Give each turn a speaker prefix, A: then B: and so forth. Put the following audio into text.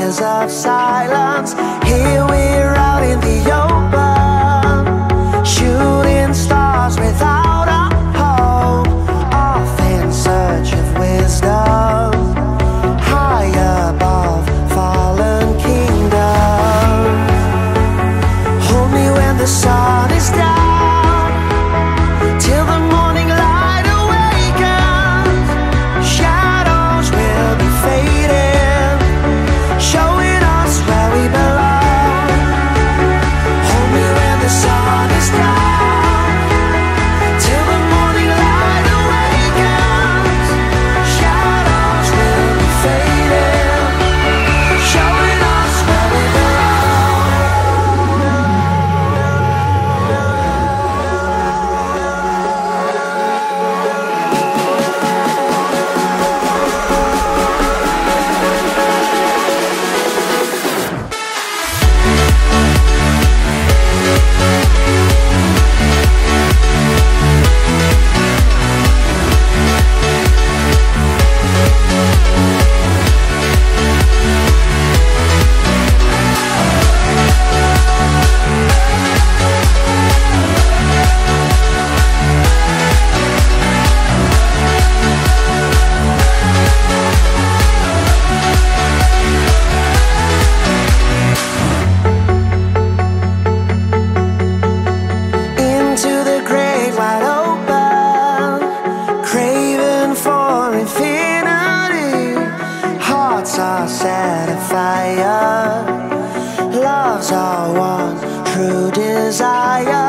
A: years of silence. Here we're out in the open, shooting stars without a hope, off in search of wisdom, high above fallen kingdoms. Hold me when the sun is down, till the morning light awakens. Shadows will be fading, showing us where we belong. Hold me when the sun is down, till the morning light awakens. Shadows will be fading, showing us where we are set afire. Love's our one true desire.